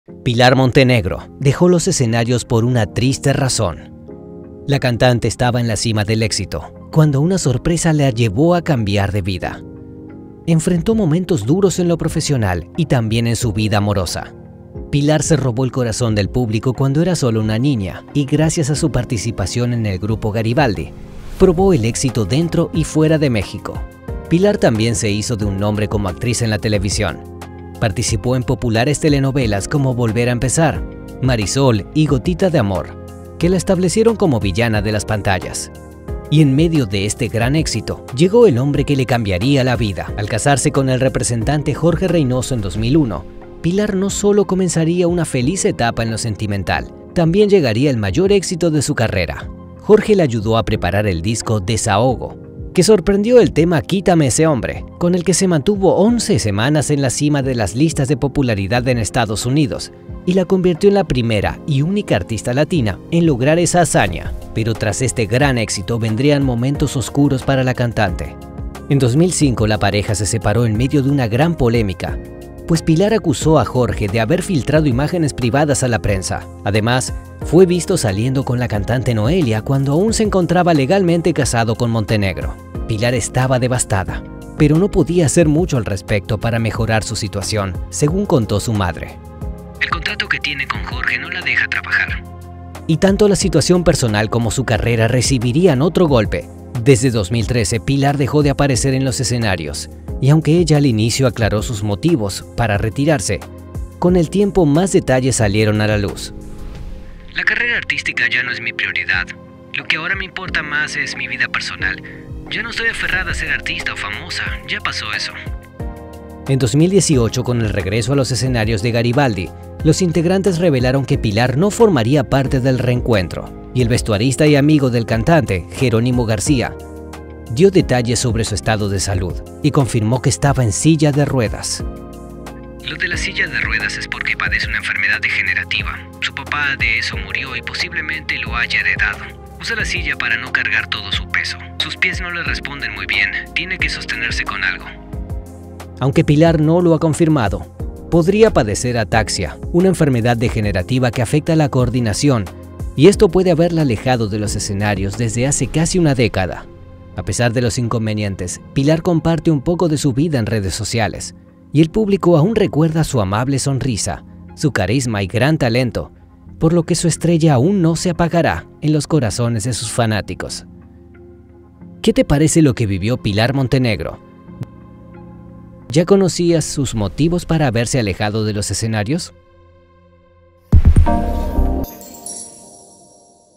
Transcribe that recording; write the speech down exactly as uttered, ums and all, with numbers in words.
Pilar Montenegro dejó los escenarios por una triste razón. La cantante estaba en la cima del éxito, cuando una sorpresa la llevó a cambiar de vida. Enfrentó momentos duros en lo profesional y también en su vida amorosa. Pilar se robó el corazón del público cuando era solo una niña y gracias a su participación en el grupo Garibaldi, probó el éxito dentro y fuera de México. Pilar también se hizo de un nombre como actriz en la televisión. Participó en populares telenovelas como Volver a Empezar, Marisol y Gotita de Amor, que la establecieron como villana de las pantallas. Y en medio de este gran éxito, llegó el hombre que le cambiaría la vida. Al casarse con el representante Jorge Reynoso en dos mil uno, Pilar no solo comenzaría una feliz etapa en lo sentimental, también llegaría el mayor éxito de su carrera. Jorge le ayudó a preparar el disco Desahogo, que sorprendió el tema Quítame ese hombre, con el que se mantuvo once semanas en la cima de las listas de popularidad en Estados Unidos y la convirtió en la primera y única artista latina en lograr esa hazaña. Pero tras este gran éxito vendrían momentos oscuros para la cantante. En dos mil cinco la pareja se separó en medio de una gran polémica, pues Pilar acusó a Jorge de haber filtrado imágenes privadas a la prensa. Además, fue visto saliendo con la cantante Noelia cuando aún se encontraba legalmente casado con Montenegro. Pilar estaba devastada, pero no podía hacer mucho al respecto para mejorar su situación, según contó su madre. El contrato que tiene con Jorge no la deja trabajar. Y tanto la situación personal como su carrera recibirían otro golpe. Desde dos mil trece, Pilar dejó de aparecer en los escenarios, y aunque ella al inicio aclaró sus motivos para retirarse, con el tiempo más detalles salieron a la luz. La carrera artística ya no es mi prioridad. Lo que ahora me importa más es mi vida personal. Ya no estoy aferrada a ser artista o famosa, ya pasó eso. En dos mil dieciocho, con el regreso a los escenarios de Garibaldi, los integrantes revelaron que Pilar no formaría parte del reencuentro, y el vestuarista y amigo del cantante, Jerónimo García, dio detalles sobre su estado de salud y confirmó que estaba en silla de ruedas. Lo de la silla de ruedas es porque padece una enfermedad degenerativa. Su papá de eso murió y posiblemente lo haya heredado. Usa la silla para no cargar todo su peso. Sus pies no le responden muy bien, tiene que sostenerse con algo. Aunque Pilar no lo ha confirmado, podría padecer ataxia, una enfermedad degenerativa que afecta la coordinación, y esto puede haberla alejado de los escenarios desde hace casi una década. A pesar de los inconvenientes, Pilar comparte un poco de su vida en redes sociales, y el público aún recuerda su amable sonrisa, su carisma y gran talento, por lo que su estrella aún no se apagará en los corazones de sus fanáticos. ¿Qué te parece lo que vivió Pilar Montenegro? ¿Ya conocías sus motivos para haberse alejado de los escenarios?